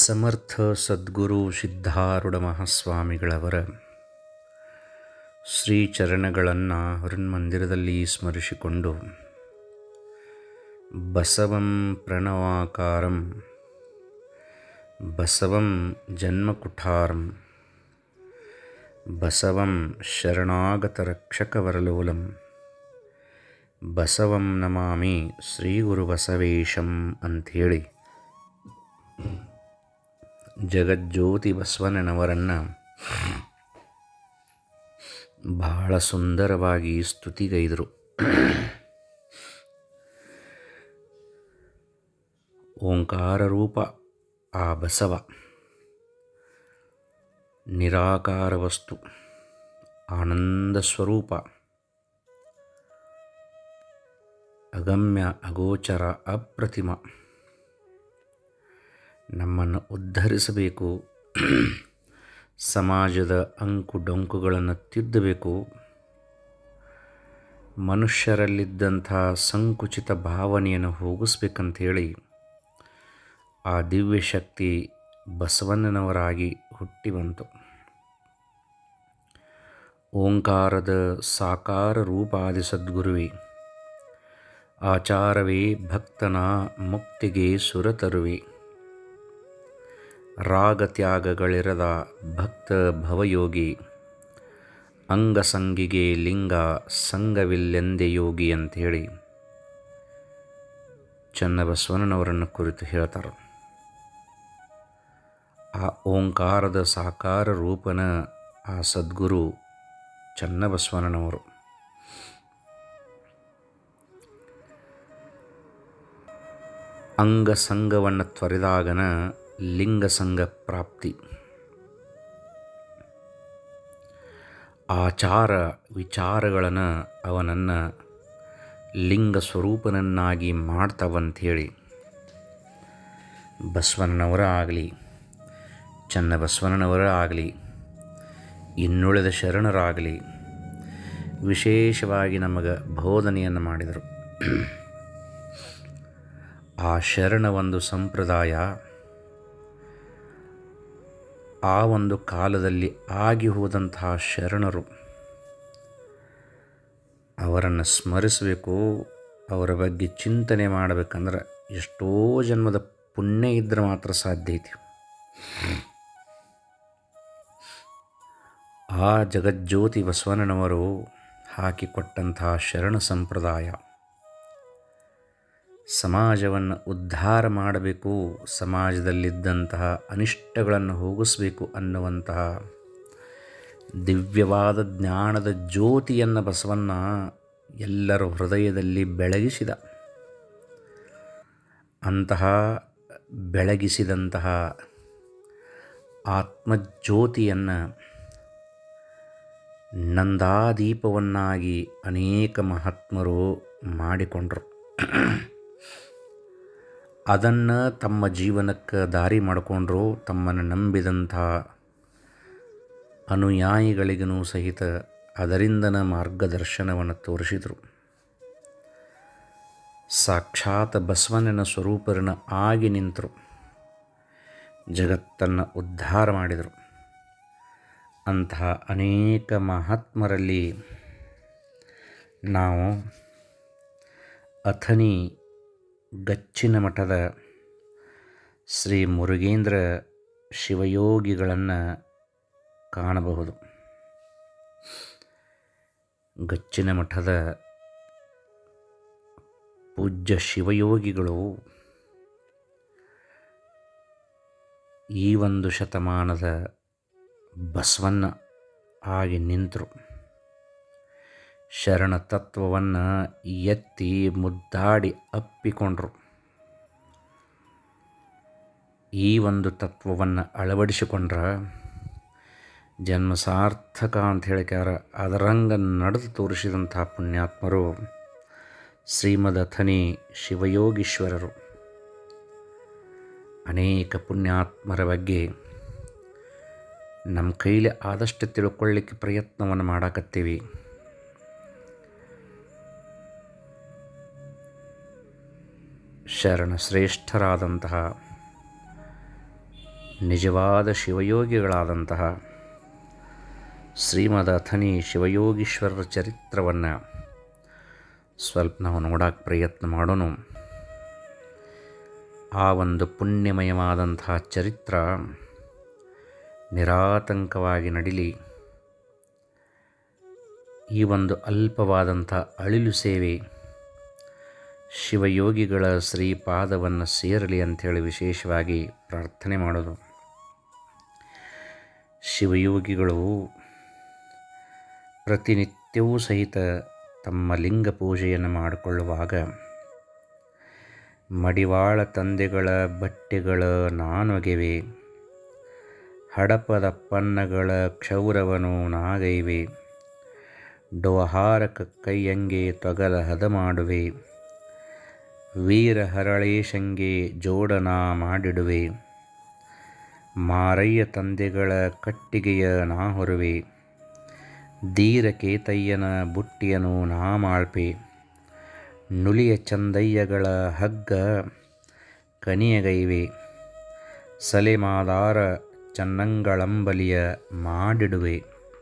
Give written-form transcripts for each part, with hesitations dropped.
ಸಮರ್ಥ ಸದ್ಗುರು ಸಿದ್ಧಾರೂಢ ಮಹಾಸ್ವಾಮಿಗಳವರ ಶ್ರೀಚರಣಗಳನ್ನು ಹೃನ್ಮಂದಿರದಲ್ಲಿ ಸ್ಮರಿಸಿಕೊಂಡು ಬಸವಂ ಪ್ರಣವಾಕಾರಂ ಬಸವಂ ಜನ್ಮಕುಠಾರಂ ಬಸವಂ ಶರಣಾಗತರಕ್ಷಕವರಲೋಲಂ ಬಸವಂ ನಮಾಮಿ ಶ್ರೀ ಗುರು ಬಸವೇಶಂ ಅಂಥೇಳಿ ಜಗಜ್ಯೋತಿ ಬಸವಣ್ಣನವರನ್ನು ಬಹಳ ಸುಂದರವಾಗಿ ಸ್ತುತಿಗೈದರು. ಓಂಕಾರ ರೂಪ ಆ ಬಸವ, ನಿರಾಕಾರ ವಸ್ತು, ಆನಂದ ಸ್ವರೂಪ, ಅಗಮ್ಯ ಅಗೋಚರ ಅಪ್ರತಿಮ, ನಮ್ಮನ್ನು ಉದ್ಧರಿಸಬೇಕು, ಸಮಾಜದ ಅಂಕು ಡೊಂಕುಗಳನ್ನು ತಿದ್ದಬೇಕು, ಮನುಷ್ಯರಲ್ಲಿದ್ದಂಥ ಸಂಕುಚಿತ ಭಾವನೆಯನ್ನು ಹೋಗಿಸ್ಬೇಕಂಥೇಳಿ ಆ ದಿವ್ಯ ಶಕ್ತಿ ಬಸವಣ್ಣನವರಾಗಿ ಹುಟ್ಟಿ ಬಂತು. ಓಂಕಾರದ ಸಾಕಾರ ರೂಪಾದಿ ಸದ್ಗುರುವೇ, ಆಚಾರವೇ ಭಕ್ತನ ಮುಕ್ತಿಗೆ ಸುರತರುವೆ, ರಾಗತ್ಯಾಗಗಳಿರದ ಭಕ್ತ ಭವಯೋಗಿ, ಅಂಗಸಂಗಿಗೆ ಲಿಂಗ ಸಂಗವಿಲ್ಲೆಂದೇ ಯೋಗಿ ಅಂಥೇಳಿ ಚನ್ನಬಸವಣ್ಣನವರನ್ನು ಕುರಿತು ಹೇಳ್ತಾರೆ. ಆ ಓಂಕಾರದ ಸಾಕಾರ ರೂಪನ ಆ ಸದ್ಗುರು ಚನ್ನಬಸವಣ್ಣನವರು. ಅಂಗಸಂಗವನ್ನು ತೊರೆದಾಗನ ಲಿಂಗಸಂಗ ಪ್ರಾಪ್ತಿ. ಆಚಾರ ವಿಚಾರಗಳನ್ನು ಅವನನ್ನು ಲಿಂಗ ಸ್ವರೂಪನನ್ನಾಗಿ ಮಾಡ್ತಾವಂಥೇಳಿ ಬಸವಣ್ಣನವರ ಆಗಲಿ, ಚನ್ನಬಸವಣ್ಣನವರ ಆಗಲಿ, ಇನ್ನುಳಿದ ಶರಣರಾಗಲಿ ವಿಶೇಷವಾಗಿ ನಮಗೆ ಬೋಧನೆಯನ್ನು ಮಾಡಿದರು. ಆ ಶರಣ ಒಂದು ಸಂಪ್ರದಾಯ ಆ ಒಂದು ಕಾಲದಲ್ಲಿ ಆಗಿ ಹೋದಂತಹ ಶರಣರು, ಅವರನ್ನು ಸ್ಮರಿಸಬೇಕು, ಅವರ ಬಗ್ಗೆ ಚಿಂತನೆ ಮಾಡಬೇಕಂದ್ರೆ ಎಷ್ಟೋ ಜನ್ಮದ ಪುಣ್ಯ ಇದ್ದರೆ ಮಾತ್ರ ಸಾಧ್ಯ ಐತಿ. ಆ ಜಗಜ್ಯೋತಿ ಬಸವಣ್ಣನವರು ಹಾಕಿಕೊಟ್ಟಂತಹ ಶರಣ ಸಂಪ್ರದಾಯ ಸಮಾಜವನ್ನು ಉದ್ಧಾರ ಮಾಡಬೇಕು, ಸಮಾಜದಲ್ಲಿದ್ದಂತಹ ಅನಿಷ್ಟಗಳನ್ನು ಹೋಗಿಸಬೇಕು ಅನ್ನುವಂತಹ ದಿವ್ಯವಾದ ಜ್ಞಾನದ ಜ್ಯೋತಿಯನ್ನು ಬಸವಣ್ಣ ಎಲ್ಲರ ಹೃದಯದಲ್ಲಿ ಬೆಳಗಿಸಿದ. ಅಂತಹ ಬೆಳಗಿಸಿದಂತಹ ಆತ್ಮಜ್ಯೋತಿಯನ್ನು ನಂದಾದೀಪವನ್ನಾಗಿ ಅನೇಕ ಮಹಾತ್ಮರು ಮಾಡಿಕೊಂಡರು. ಅದನ್ನು ತಮ್ಮ ಜೀವನಕ್ಕೆ ದಾರಿ ಮಾಡಿಕೊಂಡ್ರು. ತಮ್ಮನ್ನು ನಂಬಿದಂಥ ಅನುಯಾಯಿಗಳಿಗೂ ಸಹಿತ ಅದರಿಂದನ ಮಾರ್ಗದರ್ಶನವನ್ನು ತೋರಿಸಿದರು. ಸಾಕ್ಷಾತ್ ಬಸವಣ್ಣನ ಸ್ವರೂಪರನ್ನು ಆಗಿ ನಿಂತರು, ಜಗತ್ತನ್ನು ಉದ್ಧಾರ ಮಾಡಿದರು. ಅಂತಹ ಅನೇಕ ಮಹಾತ್ಮರಲ್ಲಿ ನಾವು ಅಥಣಿ ಗಚ್ಚಿನ ಮಠದ ಶ್ರೀ ಮುರುಗೇಂದ್ರ ಶಿವಯೋಗಿಗಳನ್ನು ಕಾಣಬಹುದು. ಗಚ್ಚಿನ ಮಠದ ಪೂಜ್ಯ ಶಿವಯೋಗಿಗಳು ಈ ಒಂದು ಶತಮಾನದ ಬಸವಣ್ಣ ಆಗಿ ನಿಂತರು. ಶರಣ ತತ್ವವನ್ನು ಎತ್ತಿ ಮುದ್ದಾಡಿ ಅಪ್ಪಿಕೊಂಡರು. ಈ ಒಂದು ತತ್ವವನ್ನು ಅಳವಡಿಸಿಕೊಂಡ್ರೆ ಜನ್ಮ ಸಾರ್ಥಕ ಅಂತ ಹೇಳಿಕ್ಯಾರ. ಅದರಂಗ ನಡೆದು ತೋರಿಸಿದಂಥ ಪುಣ್ಯಾತ್ಮರು ಶ್ರೀಮದ್ ಅಥಣಿ ಶಿವಯೋಗೀಶ್ವರರು. ಅನೇಕ ಪುಣ್ಯಾತ್ಮರ ಬಗ್ಗೆ ನಮ್ಮ ಕೈಲಿ ಆದಷ್ಟು ತಿಳ್ಕೊಳ್ಳಿಕ್ಕೆ ಪ್ರಯತ್ನವನ್ನು ಮಾಡಾಕತ್ತೀವಿ. ಶರಣ ಶ್ರೇಷ್ಠರಾದಂತಹ ನಿಜವಾದ ಶಿವಯೋಗಿಗಳಾದಂತಹ ಶ್ರೀಮದ್ ಅಥಣಿ ಶಿವಯೋಗೀಶ್ವರರ ಚರಿತ್ರವನ್ನು ಸ್ವಲ್ಪ ನಾವು ನೋಡೋಕ್ಕೆ ಪ್ರಯತ್ನ ಮಾಡೋಣ. ಆ ಒಂದು ಪುಣ್ಯಮಯವಾದಂತಹ ಚರಿತ್ರ ನಿರಾತಂಕವಾಗಿ ನಡೀಲಿ. ಈ ಒಂದು ಅಲ್ಪವಾದಂಥ ಅಳಿಲು ಸೇವೆ ಶಿವಯೋಗಿಗಳ ಶ್ರೀಪಾದವನ್ನು ಸೇರಲಿ ಅಂಥೇಳಿ ವಿಶೇಷವಾಗಿ ಪ್ರಾರ್ಥನೆ ಮಾಡೋದು. ಶಿವಯೋಗಿಗಳು ಪ್ರತಿನಿತ್ಯವೂ ಸಹಿತ ತಮ್ಮ ಲಿಂಗ ಪೂಜೆಯನ್ನು ಮಾಡಿಕೊಳ್ಳುವಾಗ ಮಡಿವಾಳ ತಂದೆಗಳ ಬಟ್ಟೆಗಳ ನಾನೊಗೆವೆ, ಹಡಪದ ಪನ್ನಗಳ ಕ್ಷೌರವನು ನಾಗೈವೆ, ಡೋಹಾರ ಕೈಯಂಗೆ ತೊಗಲ ಹದ ಮಾಡುವೆ, ವೀರ ಹರಳೇಶಂಗೆ ಜೋಡನ ಮಾಡಿಡುವೆ, ಮಾರಯ್ಯ ತಂದೆಗಳ ಕಟ್ಟಿಗೆಯ ನಾ ಹೊರುವೆ, ಧೀರ ಕೇತಯ್ಯನ ಬುಟ್ಟಿಯನು ನಾ ಮಾಳ್ಪೆ, ನುಲಿಯ ಚಂದಯ್ಯಗಳ ಹಗ್ಗ ಕನಿಯಗೈವೆ, ಸಲೆಮಾದಾರ ಚನ್ನಂಗಳಂಬಲಿಯ ಮಾಡಿಡುವೆ,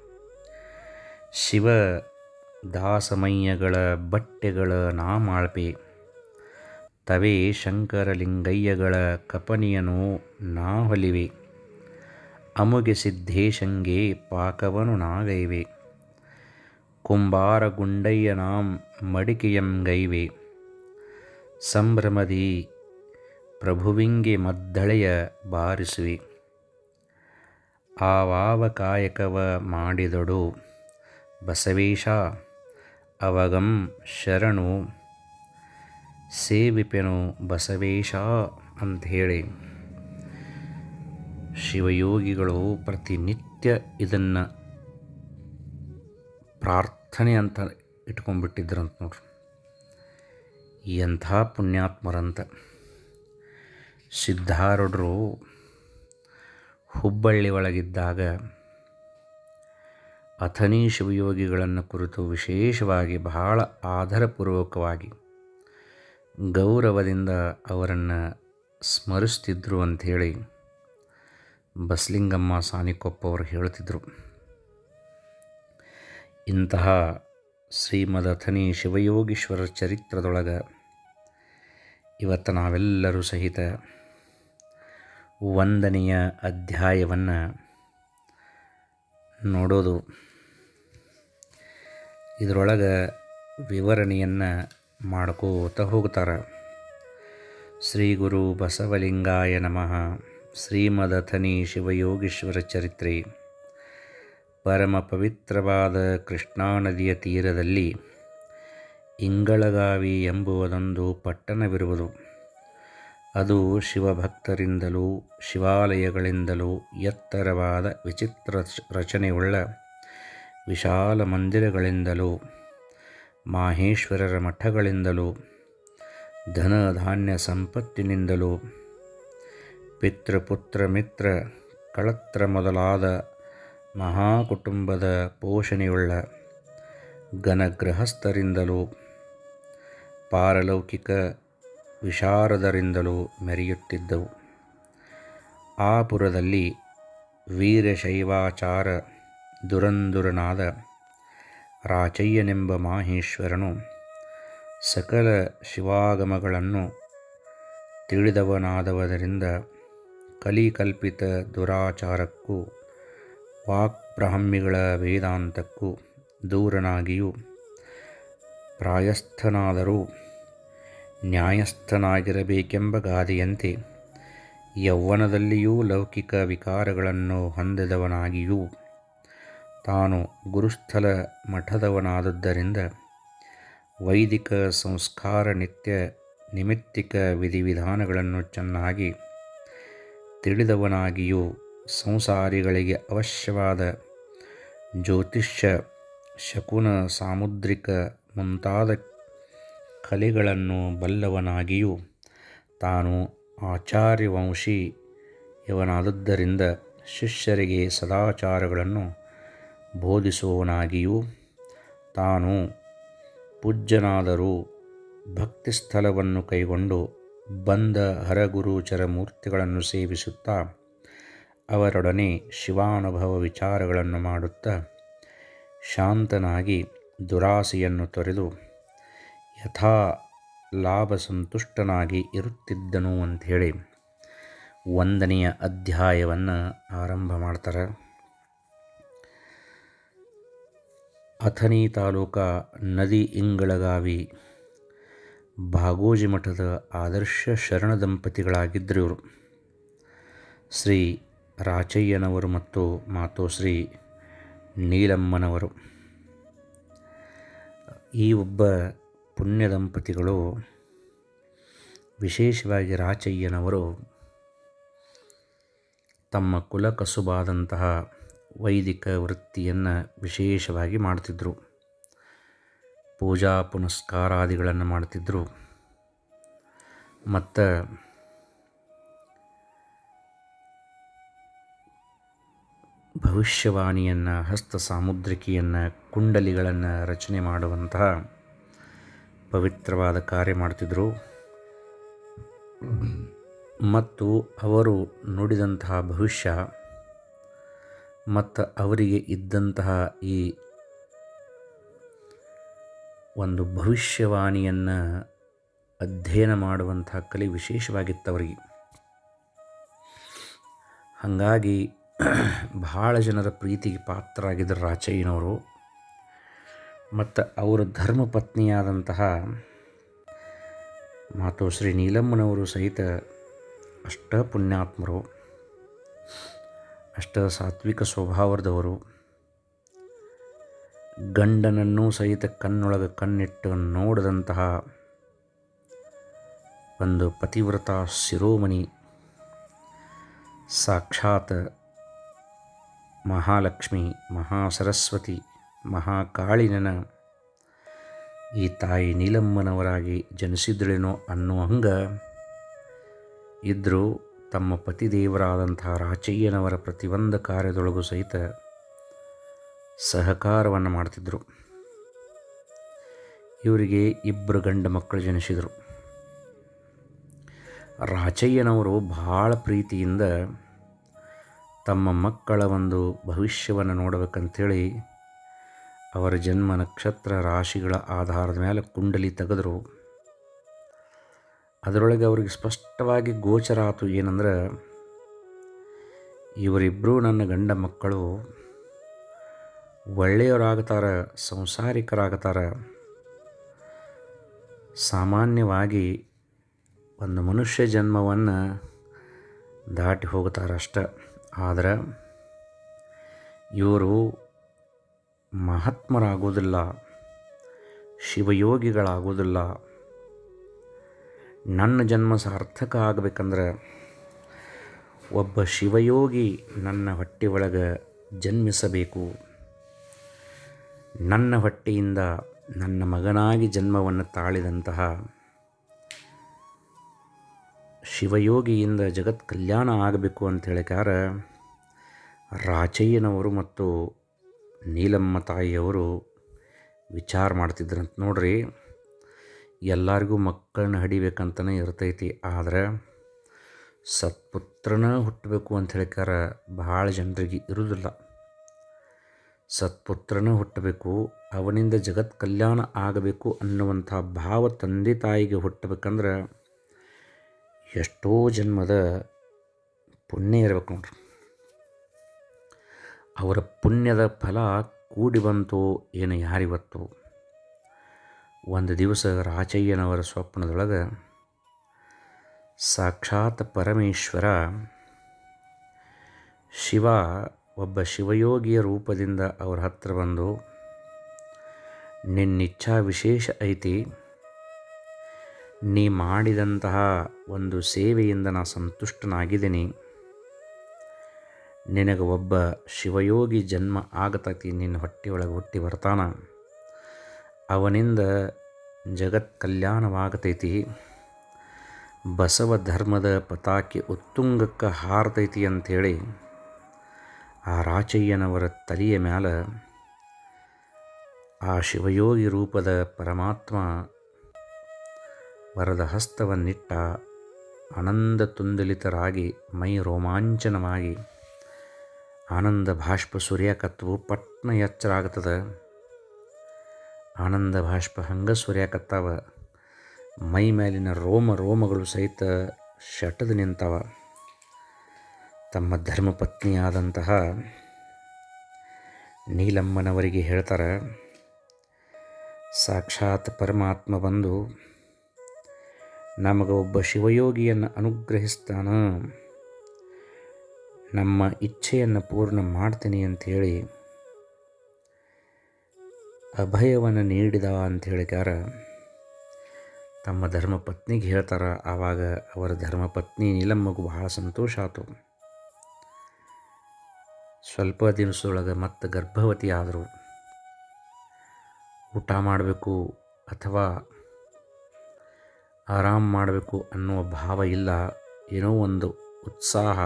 ಶಿವ ದಾಸಮಯ್ಯಗಳ ಬಟ್ಟೆಗಳ ನಾ ಮಾಳ್ಪೆ, ತವೇ ಶಂಕರಲಿಂಗಯ್ಯಗಳ ಕಪನಿಯನು ನಾ ಹೊಲಿವೆ, ಅಮುಗೆ ಸಿದ್ಧೇಶಂಗೆ ಪಾಕವನು ನಾಗೈವೆ, ಕುಂಬಾರ ಗುಂಡಯ್ಯನಾಂ ಮಡಿಕೆಯಂಗೈವೆ, ಸಂಭ್ರಮದಿ ಪ್ರಭುವಿಂಗೆ ಮದ್ದಳೆಯ ಬಾರಿಸುವೆ, ಆವಾವ ಕಾಯಕವ ಮಾಡಿದೊಡು ಬಸವೇಶ ಅವಗಂ ಶರಣು ಸೇವಿಪೆನು ಬಸವೇಶ ಅಂಥೇಳಿ ಶಿವಯೋಗಿಗಳು ಪ್ರತಿನಿತ್ಯ ಇದನ್ನು ಪ್ರಾರ್ಥನೆ ಅಂತ ಇಟ್ಕೊಂಡ್ಬಿಟ್ಟಿದ್ರಂತ ನೋಡ್ರಿ. ಎಂಥ ಪುಣ್ಯಾತ್ಮರಂತ. ಸಿದ್ಧಾರೂಢರು ಹುಬ್ಬಳ್ಳಿ ಒಳಗಿದ್ದಾಗ ಅಥಣಿ ಶಿವಯೋಗಿಗಳನ್ನು ಕುರಿತು ವಿಶೇಷವಾಗಿ ಬಹಳ ಆದರಪೂರ್ವಕವಾಗಿ ಗೌರವದಿಂದ ಅವರನ್ನು ಸ್ಮರಿಸ್ತಿದ್ರು ಅಂಥೇಳಿ ಬಸಲಿಂಗಮ್ಮ ಸಾನಿಕೊಪ್ಪ ಅವರು ಹೇಳ್ತಿದ್ರು. ಇಂತಹ ಶ್ರೀಮದ್ ಅಥಣಿ ಶಿವಯೋಗೀಶ್ವರರ ಚರಿತ್ರದೊಳಗೆ ಇವತ್ತು ನಾವೆಲ್ಲರೂ ಸಹಿತ ಒಂದನೆಯ ಅಧ್ಯಾಯವನ್ನು ನೋಡೋದು. ಇದರೊಳಗೆ ವಿವರಣೆಯನ್ನು ಮಾಡ್ಕೋತ ಹೋಗ್ತಾರೆ. ಶ್ರೀ ಗುರು ಬಸವಲಿಂಗಾಯ ನಮಃ. ಶ್ರೀಮದ್ ಅಥಣಿ ಶಿವಯೋಗೀಶ್ವರ ಚರಿತ್ರೆ. ಪರಮ ಪವಿತ್ರವಾದ ಕೃಷ್ಣಾ ನದಿಯ ತೀರದಲ್ಲಿ ಇಂಗಳಗಾವಿ ಎಂಬುವುದೊಂದು ಪಟ್ಟಣವಿರುವುದು. ಅದು ಶಿವಭಕ್ತರಿಂದಲೂ ಶಿವಾಲಯಗಳಿಂದಲೂ ಎತ್ತರವಾದ ವಿಚಿತ್ರ ರಚನೆಯುಳ್ಳ ವಿಶಾಲ ಮಂದಿರಗಳಿಂದಲೂ ಮಾಹೇಶ್ವರರ ಮಠಗಳಿಂದಲೂ ಧನ ಧಾನ್ಯ ಸಂಪತ್ತಿನಿಂದಲೂ ಪಿತೃಪುತ್ರ ಮಿತ್ರ ಕಳತ್ರ ಮೊದಲಾದ ಮಹಾಕುಟುಂಬದ ಪೋಷಣೆಯುಳ್ಳ ಘನಗೃಹಸ್ಥರಿಂದಲೂ ಪಾರಲೌಕಿಕ ವಿಶಾರದರಿಂದಲೂ ಮೆರೆಯುತ್ತಿದ್ದವು. ಆ ಪುರದಲ್ಲಿ ವೀರಶೈವಾಚಾರ ದುರಂದುರನಾದ ರಾಚಯ್ಯನೆಂಬ ಮಾಹೇಶ್ವರನು ಸಕಲ ಶಿವಾಗಮಗಳನ್ನು ತಿಳಿದವನಾದವರಿಂದ ಕಲಿಕಲ್ಪಿತ ದುರಾಚಾರಕ್ಕೂ ವಾಕ್ಬ್ರಾಹ್ಮಿಗಳ ವೇದಾಂತಕ್ಕೂ ದೂರನಾಗಿಯೂ ಪ್ರಾಯಸ್ಥನಾದರೂ ನ್ಯಾಯಸ್ಥನಾಗಿರಬೇಕೆಂಬ ಗಾದೆಯಂತೆ ಯೌವನದಲ್ಲಿಯೂ ಲೌಕಿಕ ವಿಕಾರಗಳನ್ನು ಹೊಂದಿದವನಾಗಿಯೂ ತಾನು ಗುರುಸ್ಥಲ ಮಠದವನಾದುದರಿಂದ ವೈದಿಕ ಸಂಸ್ಕಾರ ನಿತ್ಯ ನಿಮಿತ್ತಿಕ ವಿಧಿವಿಧಾನಗಳನ್ನು ಚೆನ್ನಾಗಿ ತಿಳಿದವನಾಗಿಯೂ ಸಂಸಾರಿಗಳಿಗೆ ಅವಶ್ಯವಾದ ಜ್ಯೋತಿಷ್ಯ ಶಕುನ ಸಾಮುದ್ರಿಕ ಮುಂತಾದ ಕಲೆಗಳನ್ನು ಬಲ್ಲವನಾಗಿಯೂ ತಾನು ಆಚಾರ್ಯವಂಶಿ ಇವನಾದುದರಿಂದ ಶಿಷ್ಯರಿಗೆ ಸದಾಚಾರಗಳನ್ನು ಬೋಧಿಸುವವನಾಗಿಯೂ ತಾನು ಪೂಜ್ಯನಾದರೂ ಭಕ್ತಿಸ್ಥಳವನ್ನು ಕೈಗೊಂಡು ಬಂದ ಹರಗುರುಚರ ಮೂರ್ತಿಗಳನ್ನು ಸೇವಿಸುತ್ತಾ ಅವರೊಡನೆ ಶಿವಾನುಭವ ವಿಚಾರಗಳನ್ನು ಮಾಡುತ್ತಾ ಶಾಂತನಾಗಿ ದುರಾಸೆಯನ್ನು ತೊರೆದು ಯಥಾ ಲಾಭ ಸಂತುಷ್ಟನಾಗಿ ಇರುತ್ತಿದ್ದನು ಅಂಥೇಳಿ 1ನೆಯ ಅಧ್ಯಾಯವನ್ನು ಆರಂಭ ಮಾಡ್ತಾರೆ. ಅಥಣಿ ತಾಲೂಕ ನದಿ ಇಂಗಳಗಾವಿ ಭಾಗೋಜಿ ಮಠದ ಆದರ್ಶ ಶರಣ ದಂಪತಿಗಳಾಗಿದ್ದರು ಇವರು. ಶ್ರೀ ರಾಚಯ್ಯನವರು ಮತ್ತು ಮಾತೋಶ್ರೀ ನೀಲಮ್ಮನವರು. ಈ ಒಬ್ಬ ಪುಣ್ಯ ದಂಪತಿಗಳು, ವಿಶೇಷವಾಗಿ ರಾಚಯ್ಯನವರು ತಮ್ಮ ಕುಲ ಕಸುಬಾದಂತಹ ವೈದಿಕ ವೃತ್ತಿಯನ್ನು ವಿಶೇಷವಾಗಿ ಮಾಡ್ತಿದ್ದರು. ಪೂಜಾ ಪುನಸ್ಕಾರಾದಿಗಳನ್ನು ಮಾಡ್ತಿದ್ದರು. ಮತ್ತು ಭವಿಷ್ಯವಾಣಿಯನ್ನು, ಹಸ್ತ ಸಾಮುದ್ರಿಕೆಯನ್ನು, ಕುಂಡಲಿಗಳನ್ನು ರಚನೆ ಮಾಡುವಂತಹ ಪವಿತ್ರವಾದ ಕಾರ್ಯ ಮಾಡ್ತಿದ್ದರು. ಮತ್ತು ಅವರು ನುಡಿದಂತಹ ಭವಿಷ್ಯ ಮತ್ತು ಅವರಿಗೆ ಇದ್ದಂತಹ ಈ ಒಂದು ಭವಿಷ್ಯವಾಣಿಯನ್ನು ಅಧ್ಯಯನ ಮಾಡುವಂತಹ ಕಲೆ ವಿಶೇಷವಾಗಿತ್ತು ಅವರಿಗೆ. ಹಾಗಾಗಿ ಬಹಳ ಜನರ ಪ್ರೀತಿಗೆ ಪಾತ್ರರಾಗಿದ್ದರು ರಾಚಯ್ಯನವರು. ಮತ್ತು ಅವರ ಧರ್ಮಪತ್ನಿಯಾದಂತಹ ಮಾತೋಶ್ರೀ ನೀಲಮ್ಮನವರು ಸಹಿತ ಅಷ್ಟ ಪುಣ್ಯಾತ್ಮರು, ಅಷ್ಟ ಸಾತ್ವಿಕ ಸ್ವಭಾವದವರು. ಗಂಡನನ್ನೂ ಸಹಿತ ಕಣ್ಣೊಳಗೆ ಕಣ್ಣಿಟ್ಟು ನೋಡಿದಂತಹ ಒಂದು ಪತಿವ್ರತ ಶಿರೋಮಣಿ, ಸಾಕ್ಷಾತ್ ಮಹಾಲಕ್ಷ್ಮಿ, ಮಹಾಸರಸ್ವತಿ, ಮಹಾಕಾಳಿನ ಈ ತಾಯಿ ನೀಲಮ್ಮನವರಾಗಿ ಜನಿಸಿದಳೇನೋ ಅನ್ನೋ ಹಂಗೆ ಇದ್ದರೂ ತಮ್ಮ ಪತಿದೇವರಾದಂಥ ರಾಚಯ್ಯನವರ ಪ್ರತಿಯೊಂದು ಕಾರ್ಯದೊಳಗೂ ಸಹಿತ ಸಹಕಾರವನ್ನು ಮಾಡ್ತಿದ್ದರು. ಇವರಿಗೆ 2 ಗಂಡು ಮಕ್ಕಳು ಜನಿಸಿದರು. ರಾಚಯ್ಯನವರು ಭಾಳ ಪ್ರೀತಿಯಿಂದ ತಮ್ಮ ಮಕ್ಕಳ ಒಂದು ಭವಿಷ್ಯವನ್ನು ನೋಡಬೇಕಂಥೇಳಿ ಅವರ ಜನ್ಮ ನಕ್ಷತ್ರ ರಾಶಿಗಳ ಆಧಾರದ ಮೇಲೆ ಕುಂಡಲಿ ತೆಗೆದರು. ಅದರೊಳಗೆ ಅವ್ರಿಗೆ ಸ್ಪಷ್ಟವಾಗಿ ಗೋಚರ ಆಯಿತು ಏನಂದ್ರೆ, ಇವರಿಬ್ಬರೂ ನನ್ನ ಗಂಡ ಮಕ್ಕಳು ಒಳ್ಳೆಯವರಾಗ್ತಾರೆ, ಸಂಸಾರಿಕರಾಗ್ತಾರೆ, ಸಾಮಾನ್ಯವಾಗಿ ಒಂದು ಮನುಷ್ಯ ಜನ್ಮವನ್ನು ದಾಟಿ ಹೋಗ್ತಾರೆ ಅಷ್ಟೆ. ಆದರೆ ಇವರು ಮಹಾತ್ಮರಾಗೋದಿಲ್ಲ, ಶಿವಯೋಗಿಗಳಾಗೋದಿಲ್ಲ. ನನ್ನ ಜನ್ಮ ಸಾರ್ಥಕ ಆಗಬೇಕಂದ್ರೆ ಒಬ್ಬ ಶಿವಯೋಗಿ ನನ್ನ ಹೊಟ್ಟೆ ಒಳಗೆ ಜನ್ಮಿಸಬೇಕು. ನನ್ನ ಹೊಟ್ಟೆಯಿಂದ ನನ್ನ ಮಗನಾಗಿ ಜನ್ಮವನ್ನು ತಾಳಿದಂತಹ ಶಿವಯೋಗಿಯಿಂದ ಜಗತ್ ಕಲ್ಯಾಣ ಆಗಬೇಕು ಅಂತ ಹೇಳಿಕಾರ ರಾಚಯ್ಯನವರು ಮತ್ತು ನೀಲಮ್ಮ ತಾಯಿಯವರು ವಿಚಾರ ಮಾಡ್ತಿದ್ರಂತ. ನೋಡ್ರಿ, ಎಲ್ಲರಿಗೂ ಮಕ್ಕಳನ್ನ ಹಡಿಬೇಕಂತಲೇ ಇರ್ತೈತಿ, ಆದರೆ ಸತ್ಪುತ್ರನ ಹುಟ್ಟಬೇಕು ಅಂತ ಹೇಳಿಕಾರ ಭಾಳ ಜನರಿಗೆ ಇರುವುದಿಲ್ಲ. ಸತ್ಪುತ್ರನ ಹುಟ್ಟಬೇಕು, ಅವನಿಂದ ಜಗತ್ ಕಲ್ಯಾಣ ಆಗಬೇಕು ಅನ್ನುವಂಥ ಭಾವ ತಂದೆ ತಾಯಿಗೆ ಹುಟ್ಟಬೇಕಂದ್ರೆ ಎಷ್ಟೋ ಜನ್ಮದ ಪುಣ್ಯ ಇರಬೇಕು ನೋಡ್ರಿ. ಅವರ ಪುಣ್ಯದ ಫಲ ಕೂಡಿ ಬಂತು ಏನು ಯಾರಿವತ್ತು. ಒಂದು ದಿವಸ ರಾಚಯ್ಯನವರ ಸ್ವಪ್ನದೊಳಗೆ ಸಾಕ್ಷಾತ್ ಪರಮೇಶ್ವರ ಶಿವ ಒಬ್ಬ ಶಿವಯೋಗಿಯ ರೂಪದಿಂದ ಅವ್ರ ಹತ್ರ ಬಂದು, ನಿನ್ನಿಚ್ಛಾ ವಿಶೇಷ ಐತಿ, ನೀ ಮಾಡಿದಂತಹ ಒಂದು ಸೇವೆಯಿಂದ ನಾ ಸಂತುಷ್ಟನಾಗಿದ್ದೀನಿ, ನಿನಗೆ ಒಬ್ಬ ಶಿವಯೋಗಿ ಜನ್ಮ ಆಗತೈತಿ, ನಿನ್ನ ಹೊಟ್ಟೆಯೊಳಗೆ ಹುಟ್ಟಿ ಬರ್ತಾನ, ಅವನಿಂದ ಜಗತ್ ಕಲ್ಯಾಣವಾಗತೈತಿ, ಬಸವ ಧರ್ಮದ ಪತಾಕೆ ಉತ್ತುಂಗಕ್ಕೆ ಹಾರತೈತಿ ಅಂಥೇಳಿ ಆ ರಾಚಯ್ಯನವರ ತಲೆಯ ಮೇಲೆ ಆ ಶಿವಯೋಗಿ ರೂಪದ ಪರಮಾತ್ಮ ವರದ ಹಸ್ತವನ್ನಿಟ್ಟ. ಆನಂದ ತುಂದಲಿತರಾಗಿ ಮೈ ರೋಮಾಂಚನವಾಗಿ ಆನಂದ ಬಾಷ್ಪ ಸುರಿಯಾಕತ್ವು. ಪಟ್ನ ಎಚ್ಚರ ಆಗ್ತದೆ. ಆನಂದ ಬಾಷ್ಪ ಹಂಗೆ ಸುರಿಯಾಕತ್ತಾವ. ಮೈ ಮೇಲಿನ ರೋಮಗಳು ಸಹಿತ ಶಟದು ನಿಂತವ. ತಮ್ಮ ಧರ್ಮಪತ್ನಿಯಾದಂತಹ ನೀಲಮ್ಮನವರಿಗೆ ಹೇಳ್ತಾರೆ, ಸಾಕ್ಷಾತ್ ಪರಮಾತ್ಮ ಬಂದು ನಮಗೆ ಒಬ್ಬ ಶಿವಯೋಗಿಯನ್ನು ಅನುಗ್ರಹಿಸ್ತಾನ, ನಮ್ಮ ಇಚ್ಛೆಯನ್ನು ಪೂರ್ಣ ಮಾಡ್ತೀನಿ ಅಂಥೇಳಿ ಅಭಯವನ್ನು ನೀಡಿದ ಅಂಥೇಳಿಕಾರ ತಮ್ಮ ಧರ್ಮಪತ್ನಿಗೆ ಹೇಳ್ತಾರೆ. ಆವಾಗ ಅವರ ಧರ್ಮಪತ್ನಿ ನೀಲಮ್ಮಗೂ ಬಹಳ ಸಂತೋಷ ಆಯಿತು. ಸ್ವಲ್ಪ ದಿವಸದೊಳಗೆ ಮತ್ತೆ ಗರ್ಭವತಿ ಆದರು. ಊಟ ಮಾಡಬೇಕು ಅಥವಾ ಆರಾಮ್ ಮಾಡಬೇಕು ಅನ್ನುವ ಭಾವ ಇಲ್ಲ. ಏನೋ ಒಂದು ಉತ್ಸಾಹ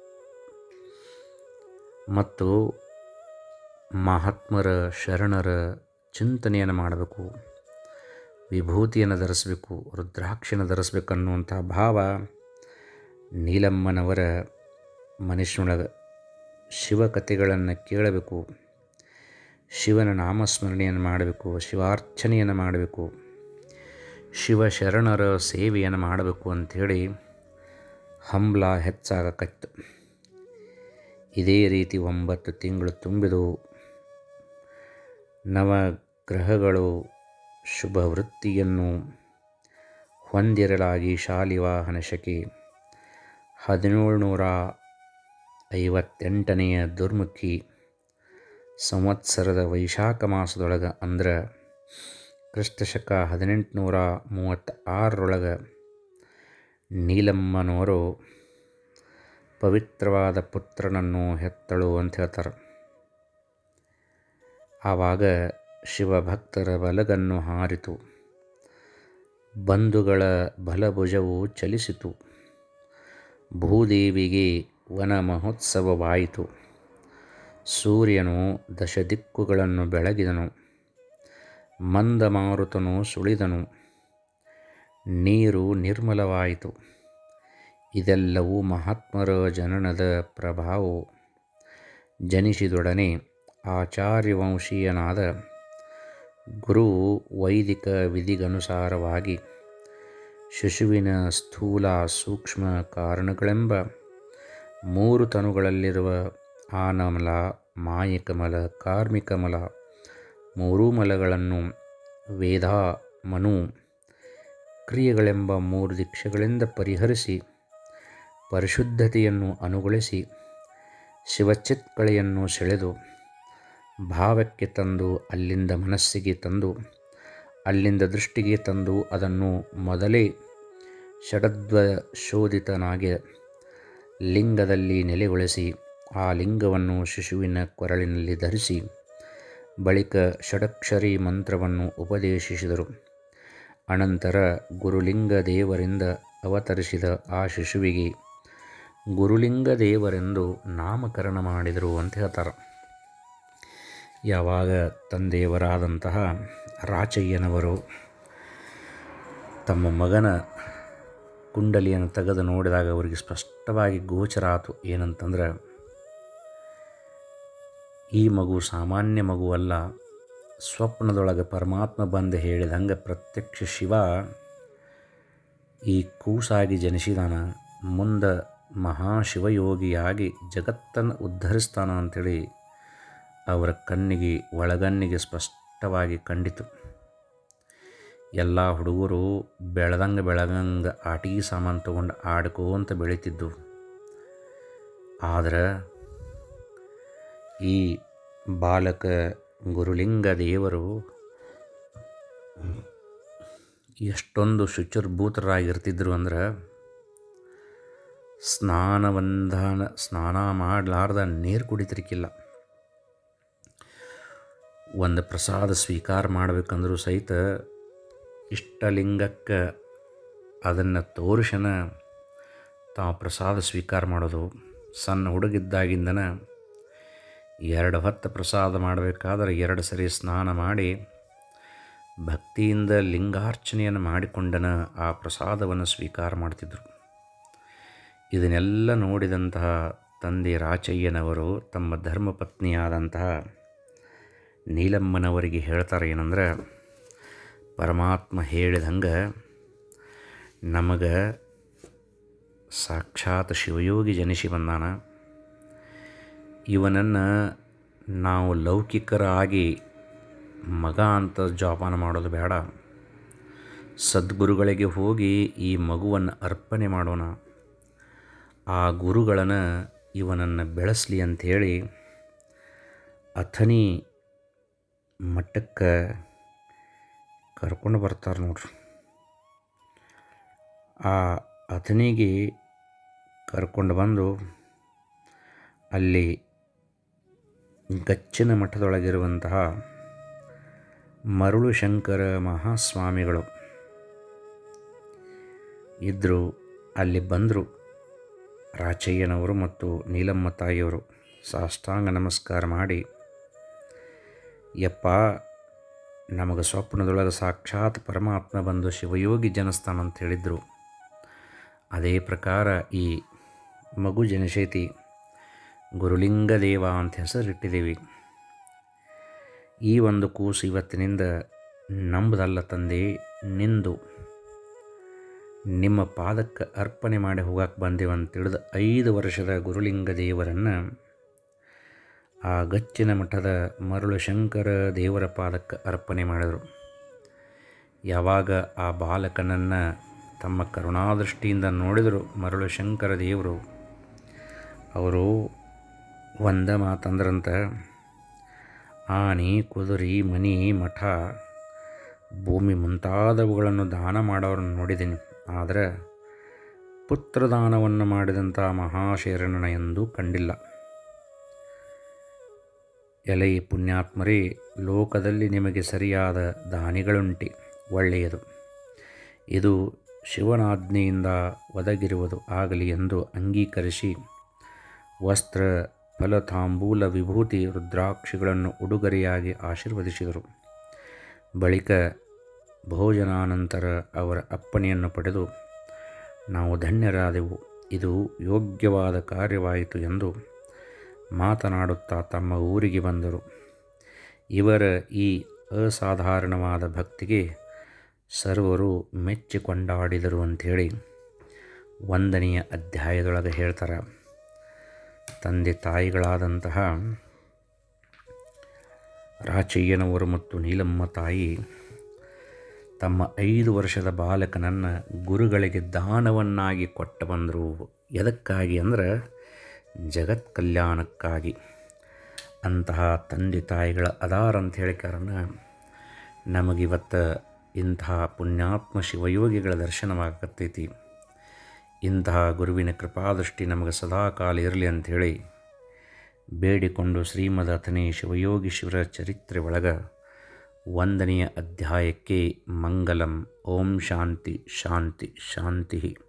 ಮತ್ತು ಮಹಾತ್ಮರ ಶರಣರ ಚಿಂತನೆಯನ್ನು ಮಾಡಬೇಕು, ವಿಭೂತಿಯನ್ನು ಧರಿಸಬೇಕು, ರುದ್ರಾಕ್ಷಿಯನ್ನು ಧರಿಸಬೇಕು ಅನ್ನುವಂಥ ಭಾವ ನೀಲಮ್ಮನವರ ಮನುಷ್ಯನೊಳಗೆ. ಶಿವಕಥೆಗಳನ್ನು ಕೇಳಬೇಕು, ಶಿವನ ನಾಮಸ್ಮರಣೆಯನ್ನು ಮಾಡಬೇಕು, ಶಿವಾರ್ಚನೆಯನ್ನು ಮಾಡಬೇಕು, ಶಿವಶರಣರ ಸೇವೆಯನ್ನು ಮಾಡಬೇಕು ಅಂಥೇಳಿ ಹಂಬಲ ಹೆಚ್ಚಾಗಕತ್ತು. ಇದೇ ರೀತಿ 9 ತಿಂಗಳು ತುಂಬಿದವು. ನವಗ್ರಹಗಳು ಶುಭ ವೃತ್ತಿಯನ್ನು ಹೊಂದಿರಲಾಗಿ ಶಾಲಿವಾಹನ ಶಕೆ 1758ನೆಯ ದುರ್ಮುಖಿ ಸಂವತ್ಸರದ ವೈಶಾಖ ಮಾಸದೊಳಗೆ, ಅಂದ್ರೆ ಕ್ರಿಸ್ತಶಕ 1836ರೊಳಗೆ ನೀಲಮ್ಮನವರು ಪವಿತ್ರವಾದ ಪುತ್ರನನ್ನು ಹೆತ್ತಳು ಅಂತ ಹೇಳ್ತಾರೆ. ಆವಾಗ ಶಿವಭಕ್ತರ ಬಲಗನ್ನು ಹಾರಿತು, ಬಂಧುಗಳ ಬಲಭುಜವು ಚಲಿಸಿತು, ಭೂದೇವಿಗೆ ವನ ಮಹೋತ್ಸವವಾಯಿತು. ಸೂರ್ಯನು ದಶದಿಕ್ಕುಗಳನ್ನು ಬೆಳಗಿದನು, ಮಂದಮಾರುತನು ಸುಳಿದನು, ನೀರು ನಿರ್ಮಲವಾಯಿತು. ಇದೆಲ್ಲವೂ ಮಹಾತ್ಮರ ಜನನದ ಪ್ರಭಾವವು. ಜನಿಸಿದೊಡನೆ ಆಚಾರ್ಯವಂಶೀಯನಾದ ಗುರು ವೈದಿಕ ವಿಧಿಗನುಸಾರವಾಗಿ ಶಿಶುವಿನ ಸ್ಥೂಲ ಸೂಕ್ಷ್ಮ ಕಾರಣಗಳೆಂಬ 3 ತನುಗಳಲ್ಲಿರುವ ಆನಮಲ, ಮಾಯಿಕಮಲ, ಕಾರ್ಮಿಕಮಲ 3 ಮಲಗಳನ್ನು ವೇದ, ಮನು, ಕ್ರಿಯೆಗಳೆಂಬ 3 ದೀಕ್ಷೆಗಳಿಂದ ಪರಿಹರಿಸಿ ಪರಿಶುದ್ಧತೆಯನ್ನು ಅನುಗೊಳಿಸಿ ಶಿವಚಿತ್ಕಳೆಯನ್ನು ಸೆಳೆದು ಭಾವಕ್ಕೆ ತಂದು ಅಲ್ಲಿಂದ ಮನಸ್ಸಿಗೆ ತಂದು ಅಲ್ಲಿಂದ ದೃಷ್ಟಿಗೆ ತಂದು ಅದನ್ನು ಮೊದಲೇ ಷಡದ್ವಶೋಧಿತನಾಗಿ ಲಿಂಗದಲ್ಲಿ ನೆಲೆಗೊಳಿಸಿ ಆ ಲಿಂಗವನ್ನು ಶಿಶುವಿನ ಕೊರಳಿನಲ್ಲಿ ಧರಿಸಿ ಬಳಿಕ ಷಡಕ್ಷರಿ ಮಂತ್ರವನ್ನು ಉಪದೇಶಿಸಿದರು. ಅನಂತರ ಗುರುಲಿಂಗ ದೇವರಿಂದ ಅವತರಿಸಿದ ಆ ಶಿಶುವಿಗೆ ಗುರುಲಿಂಗ ದೇವರೆಂದು ನಾಮಕರಣ ಮಾಡಿದರು ಅಂತ ಹೇಳ್ತಾರೆ. ಯಾವಾಗ ತಂದೆಯವರಾದಂತಹ ರಾಚಯ್ಯನವರು ತಮ್ಮ ಮಗನ ಕುಂಡಲಿಯನ್ನು ತೆಗೆದು ನೋಡಿದಾಗ ಅವರಿಗೆ ಸ್ಪಷ್ಟವಾಗಿ ಗೋಚರ ಆಯಿತು. ಏನಂತಂದ್ರೆ, ಈ ಮಗು ಸಾಮಾನ್ಯ ಮಗುವಲ್ಲ. ಸ್ವಪ್ನದೊಳಗೆ ಪರಮಾತ್ಮ ಬಂದು ಹೇಳಿದಂಗೆ ಪ್ರತ್ಯಕ್ಷ ಶಿವ ಈ ಕೂಸಾಗಿ ಜನಿಸಿದಾನ, ಮುಂದೆ ಮಹಾಶಿವಯೋಗಿಯಾಗಿ ಜಗತ್ತನ್ನು ಉದ್ಧರಿಸ್ತಾನ ಅಂಥೇಳಿ ಅವರ ಕಣ್ಣಿಗೆ ಒಳಗಣ್ಣಿಗೆ ಸ್ಪಷ್ಟವಾಗಿ ಕಂಡಿತು. ಎಲ್ಲ ಹುಡುಗರು ಬೆಳೆದಂಗೆ ಆಟಿಕೆ ಸಾಮಾನು ತೊಗೊಂಡು ಆಡ್ಕೋಂತ ಬೆಳೀತಿದ್ದು. ಆದರೆ ಈ ಬಾಲಕ ಗುರುಲಿಂಗ ದೇವರು ಎಷ್ಟೊಂದು ಶುಚಿರ್ಭೂತರಾಗಿರ್ತಿದ್ರು ಅಂದ್ರೆ, ಸ್ನಾನ ಮಾಡಲಾರ್ದ ನೀರು ಕುಡಿತಿರ್ಕಿಲ್ಲ. ಒಂದು ಪ್ರಸಾದ ಸ್ವೀಕಾರ ಮಾಡಬೇಕಂದ್ರೂ ಸಹಿತ ಇಷ್ಟಲಿಂಗಕ್ಕೆ ಅದನ್ನು ತೋರಿಸನ ತಾವು ಪ್ರಸಾದ ಸ್ವೀಕಾರ ಮಾಡೋದು. ಸಣ್ಣ ಹುಡುಗಿದ್ದಾಗಿಂದನ 2 ಹೊತ್ತು ಪ್ರಸಾದ ಮಾಡಬೇಕಾದ್ರೆ 2 ಸರಿ ಸ್ನಾನ ಮಾಡಿ ಭಕ್ತಿಯಿಂದ ಲಿಂಗಾರ್ಚನೆಯನ್ನು ಮಾಡಿಕೊಂಡನ ಆ ಪ್ರಸಾದವನ್ನು ಸ್ವೀಕಾರ ಮಾಡ್ತಿದ್ದರು. ಇದನ್ನೆಲ್ಲ ನೋಡಿದಂತಹ ತಂದೆ ರಾಚಯ್ಯನವರು ತಮ್ಮ ಧರ್ಮಪತ್ನಿಯಾದಂತಹ ನೀಲಮ್ಮನವರಿಗೆ ಹೇಳ್ತಾರೆ ಏನಂದ್ರೆ, ಪರಮಾತ್ಮ ಹೇಳಿದಂಗೆ ನಮಗೆ ಸಾಕ್ಷಾತ್ ಶಿವಯೋಗಿ ಜನಿಸಿ ಬಂದಾನ. ಇವನನ್ನು ನಾವು ಲೌಕಿಕರಾಗಿ ಮಗ ಅಂತ ಜೋಪಾನ ಮಾಡೋದು ಬೇಡ, ಸದ್ಗುರುಗಳಿಗೆ ಹೋಗಿ ಈ ಮಗುವನ್ನು ಅರ್ಪಣೆ ಮಾಡೋಣ, ಆ ಗುರುಗಳನ್ನು ಇವನನ್ನು ಬೆಳೆಸಲಿ ಅಂಥೇಳಿ ಅಥಣಿ ಮಠಕ್ಕೆ ಕರ್ಕೊಂಡು ಬರ್ತಾರೆ ನೋಡ್ರಿ. ಆ ಅಥಣಿಗೆ ಕರ್ಕೊಂಡು ಬಂದು ಅಲ್ಲಿ ಗಚ್ಚಿನ ಮಠದೊಳಗಿರುವಂತಹ ಮರುಳು ಶಂಕರ ಮಹಾಸ್ವಾಮಿಗಳು ಇದ್ದರು. ಅಲ್ಲಿ ಬಂದರು ರಾಚಯ್ಯನವರು ಮತ್ತು ನೀಲಮ್ಮ ತಾಯಿಯವರು ಸಾಷ್ಟಾಂಗ ನಮಸ್ಕಾರ ಮಾಡಿ, ಯಪ್ಪ, ನಮಗೆ ಸ್ವಪ್ನದೊಳಗೆ ಸಾಕ್ಷಾತ್ ಪರಮಾತ್ಮ ಬಂದು ಶಿವಯೋಗಿ ಜನಿಸ್ತಾನ ಅಂತ ಹೇಳಿದರು. ಅದೇ ಪ್ರಕಾರ ಈ ಮಗು ಜನಿಸೈತಿ, ಗುರುಲಿಂಗದೇವ ಅಂತ ಹೆಸರಿಟ್ಟಿದ್ದೀವಿ. ಈ ಒಂದು ಕೂಸು ಇವತ್ತಿನಿಂದ ನಂಬುದಲ್ಲ ತಂದೆ, ನಿಂದು ನಿಮ್ಮ ಪಾದಕ್ಕೆ ಅರ್ಪಣೆ ಮಾಡಿ ಹೋಗಕ್ಕೆ ಬಂದೇವಂತ ತಿಳಿದು 5 ವರ್ಷದ ಗುರುಲಿಂಗ ದೇವರನ್ನು ಆ ಗಚ್ಚಿನ ಮಠದ ಮರುಳು ಶಂಕರ ದೇವರ ಪಾದಕ್ಕೆ ಅರ್ಪಣೆ ಮಾಡಿದರು. ಯಾವಾಗ ಆ ಬಾಲಕನನ್ನು ತಮ್ಮ ಕರುಣಾದೃಷ್ಟಿಯಿಂದ ನೋಡಿದರು ಮರುಳು ಶಂಕರ ದೇವರು, ಅವರು ಒಂದ ಮಾತಂದ್ರಂತ, ಆನೆ, ಕುದುರೆ, ಮನಿ, ಮಠ, ಭೂಮಿ ಮುಂತಾದವುಗಳನ್ನು ದಾನ ಮಾಡೋರನ್ನು ನೋಡಿದ್ದೀನಿ, ಆದರೆ ಪುತ್ರದಾನವನ್ನು ಮಾಡಿದಂಥ ಮಹಾಶೇರನನ ಎಂದೂ ಕಂಡಿಲ್ಲ. ಎಲೈ ಪುಣ್ಯಾತ್ಮರೇ, ಲೋಕದಲ್ಲಿ ನಿಮಗೆ ಸರಿಯಾದ ದಾನಿಗಳುಂಟೆ, ಒಳ್ಳೆಯದು, ಇದು ಶಿವನಾಜ್ಞೆಯಿಂದ ಒದಗಿರುವುದು ಆಗಲಿ ಎಂದು ಅಂಗೀಕರಿಸಿ ವಸ್ತ್ರ, ಫಲ, ತಾಂಬೂಲ, ವಿಭೂತಿ, ರುದ್ರಾಕ್ಷಿಗಳನ್ನು ಉಡುಗೊರೆಯಾಗಿ ಆಶೀರ್ವದಿಸಿದರು. ಬಳಿಕ ಭೋಜನಾನಂತರ ಅವರ ಅಪ್ಪಣೆಯನ್ನು ಪಡೆದು ನಾವು ಧನ್ಯರಾದೆವು, ಇದು ಯೋಗ್ಯವಾದ ಕಾರ್ಯವಾಯಿತು ಎಂದು ಮಾತನಾಡುತ್ತಾ ತಮ್ಮ ಊರಿಗೆ ಬಂದರು. ಇವರ ಈ ಅಸಾಧಾರಣವಾದ ಭಕ್ತಿಗೆ ಸರ್ವರು ಮೆಚ್ಚಿ ಕೊಂಡಾಡಿದರು ಅಂಥೇಳಿ 1ನೇ ಅಧ್ಯಾಯದೊಳಗೆ ಹೇಳ್ತಾರೆ. ತಂದೆ ತಾಯಿಗಳಾದಂತಹ ರಾಚಯ್ಯನವರು ಮತ್ತು ನೀಲಮ್ಮ ತಾಯಿ ತಮ್ಮ 5 ವರ್ಷದ ಬಾಲಕನನ್ನು ಗುರುಗಳಿಗೆ ದಾನವನ್ನಾಗಿ ಕೊಟ್ಟು ಬಂದರು. ಎದಕ್ಕಾಗಿ ಅಂದರೆ ಜಗತ್ ಕಲ್ಯಾಣಕ್ಕಾಗಿ. ಅಂತಹ ತಂದೆ ತಾಯಿಗಳ ಅದಾರ ಅಂತ ಹೇಳಿ ಕಾರಣ ನಮಗಿವತ್ತು ಇಂತಹ ಪುಣ್ಯಾತ್ಮ ಶಿವಯೋಗಿಗಳ ದರ್ಶನವಾಗತ್ತೈತಿ. ಇಂತಹ ಗುರುವಿನ ಕೃಪಾದೃಷ್ಟಿ ನಮಗೆ ಸದಾಕಾಲ ಇರಲಿ ಅಂಥೇಳಿ ಬೇಡಿಕೊಂಡು ಶ್ರೀಮದ್ ಅಥಣಿ ಶಿವಯೋಗೀಶ್ವರ ಚರಿತ್ರೆ ಒಳಗೆ 1ನೇ ಅಧ್ಯಾಯಕ್ಕೆ ಮಂಗಲಂ. ಓಂ ಶಾಂತಿ ಶಾಂತಿ ಶಾಂತಿ.